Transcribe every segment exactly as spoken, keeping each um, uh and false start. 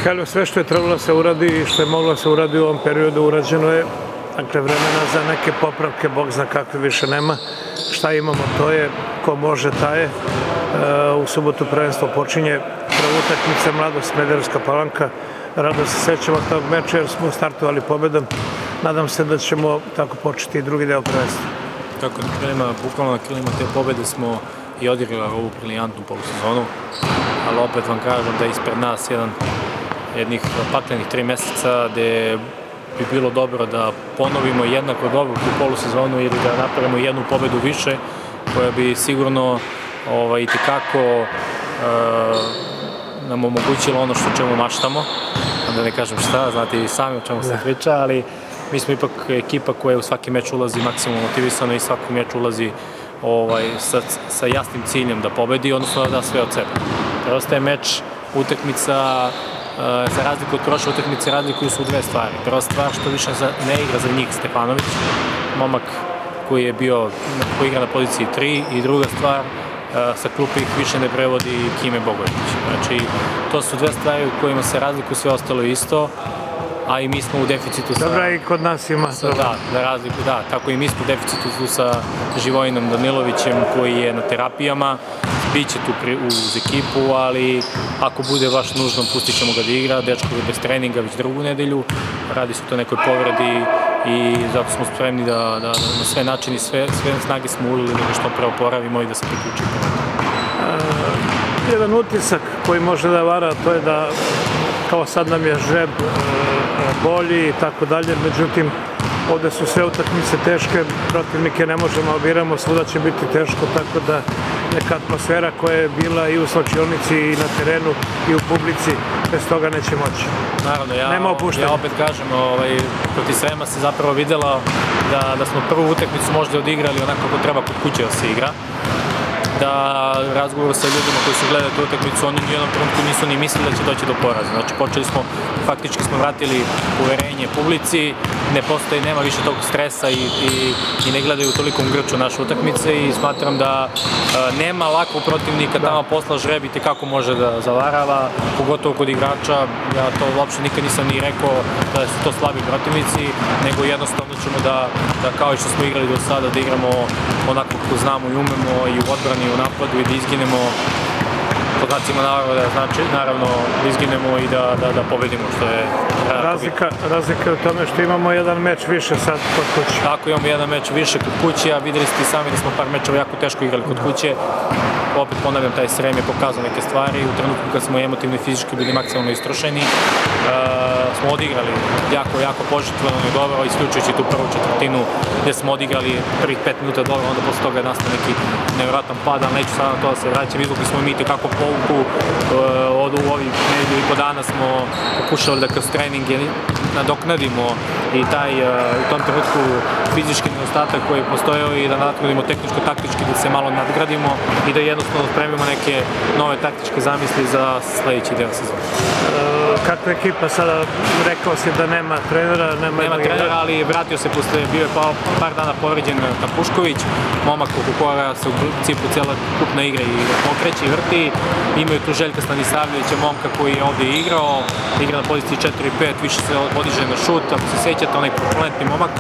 Mihajlo, sve što je trebalo da se uradi i što je moglo da se uradi u ovom periodu urađeno je. Dakle, vremena za neke popravke, Bog zna kakve više nema. Šta imamo, to je, ko može, taj je. U subotu prvenstvo počinje prva utakmica Mladost Smederevska Palanka. Rado se sećamo tog meča jer smo startovali pobedom. Nadam se da ćemo tako početi i drugi deo prvenstva. Tako na krilima, bukvalno na krilima te pobede smo i odigrali ovu briljantnu polusezonu, ali opet vam kažem da je ispred nas jedan jednih paklenih tri meseca gde bi bilo dobro da ponovimo jednako dobro tu polusezonu ili da napravimo jednu pobedu više koja bi sigurno i tekako nam omogućila ono što čemu maštamo, da ne kažem šta, znate i sami o čemu se priča, ali mi smo ipak ekipa koja u svaki meč ulazi maksimalno motivisano i svaki meč ulazi sa jasnim ciljem da pobedi, odnosno da da sve od sebe. Prosto je meč, utakmica, za razliku od prošle utakmice, razlikuju su u dve stvari. Prva stvar što više ne igra za njih Stefanović, momak koji je bio, koji igra na poziciji tri, i druga stvar, sa klupe ih više ne prevodi Kime Bogović. Znači, to su dve stvari u kojima se razlikuju, sve ostalo isto, a i mi smo u deficitu sa... Dobra, i kod nas ima. Da, da razliku, da. Tako i mi smo u deficitu sa Živojinom Danilovićem koji je na terapijama. Biće tu uz ekipu, ali ako bude baš nužno, pustit ćemo ga da igra. Dečko je bez treninga već drugu nedelju. Radi se o toj nekoj povredi i zato smo spremni da na sve načini, sve snage smo ulili da što pre oporavimo i da se priključimo. Jedan utisak koji može da vara, to je da kao sad nam je žreb bolji i tako dalje, međutim ovde su sve utakmice teške, protivnike ne možemo obiramo, svuda će biti teško, tako da neka atmosfera koja je bila i u slačionici i na terenu i u publici, bez toga neće moći. Naravno, ja opet kažem, protiv Srema se zapravo videla da smo prvu utakmicu možda odigrali onako kako treba kod kuće da se igra, da razgovoru sa ljudima koji su gledali tu utakmicu, oni u jednom trenutku nisu ni mislili da će doći do poraza. Znači, počeli smo, faktički smo vratili uverenje publici, ne postoji, nema više tog stresa i ne gledaju toliko grču naše utakmice i smatram da nema lakvog protivnika, tamo posla žrebiti kako može da zavarava, pogotovo kod igrača. Ja to uopšte nikad nisam ni rekao da su to slabi protivnici, nego jednostavno ćemo da, kao i što smo igrali do sada, da igramo onako kako znamo i umemo i u odbrani i u napadu i da izginemo pod znacima naravno da izginemo i da pobedimo, što je razlika je u tome što imamo jedan meč više sad kod kuće. Tako, imamo jedan meč više kod kuće, a videli ste i sami da smo par mečeva jako teško igrali kod kuće. Opet ponavljam, taj Srem je pokazao neke stvari. U trenutku kad smo emotivno i fizički bili maksimalno istrošeni, smo odigrali jako, jako požrtvovano i dobro, isključujući tu prvu četvrtinu gde smo odigrali prvih pet minuta dobro, onda posle toga je nastao neki nevjerojatan pad, ali neću sada na to da se vraćam. Izvukli smo mi tekako povuku, od u ovih nedelju i po dana smo pokušali da kroz treninge nadoknadimo i taj u tom trenutku fizički nedostatak koji je postojao i da nadoknadimo tehničko-taktički, da se malo nadgradimo i da jednostavno spremimo neke nove taktičke zamisli za sledeći deo sezona. Kakva ekipa sada, rekao si da nema trenera? Nema trenera, ali vratio se posle, bio je par dana povređen Tapušković, momak oko koga se u principu cijela kupna igra i pokreće i vrti. Imaju tu Željka Stanisavljevića, momka koji je ovde igrao, igra na poziciji četiri pet, više se podiže na šut, ako se sećate, onaj kompletni momak.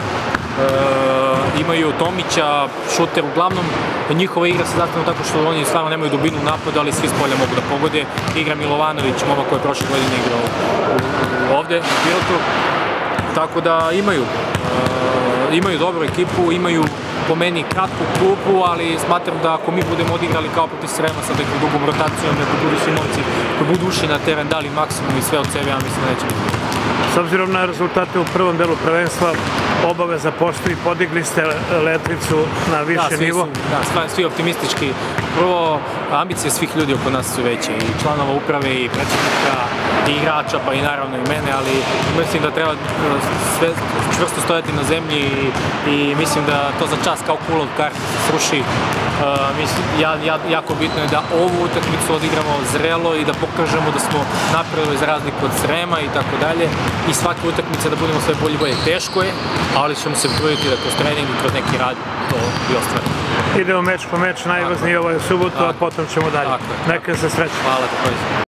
Imaju Tomića, šuter, uglavnom njihova igra se zastavno tako što oni stvarno nemaju dubinu u napadu, ali svi s polja mogu da pogode. Igra Milovanović, momak koji je prošle godine igrao ovde u Pirotu, tako da imaju imaju dobru ekipu, imaju po meni kratku klupu, ali smatram da ako mi budemo odigrali kao protiv Srema sa nekom dugom rotacijom, neko budu svi momci koji budu ušli na teren, dali maksimum i sve od sebe, ja mislim da neće biti. S obzirom na rezultate u prvom delu prvenstva, obaveza postoji, podigli ste letvicu na više nivo. Da, svi optimistički. Prvo, ambicije svih ljudi oko nas su veće, i članova uprave, i predsjednika, i igrača, pa i naravno i mene, ali mislim da treba sve čvrsto stojati na zemlji i mislim da to za čas kao kula od karti se sruši. Jako bitno je da ovu utakmicu odigramo zrelo i da pokažemo da smo napredovali za razliku od Srema i tako dalje. I svake utakmice da budemo sve bolje i bolje. Teško je, ali ćemo se truditi da kroz trening i kroz neki rad to i ostvarimo. Idemo meč po meč, najvažnije ovo je u subotu, a potom ćemo dalje. Neka se sreća. Hvala, takođe.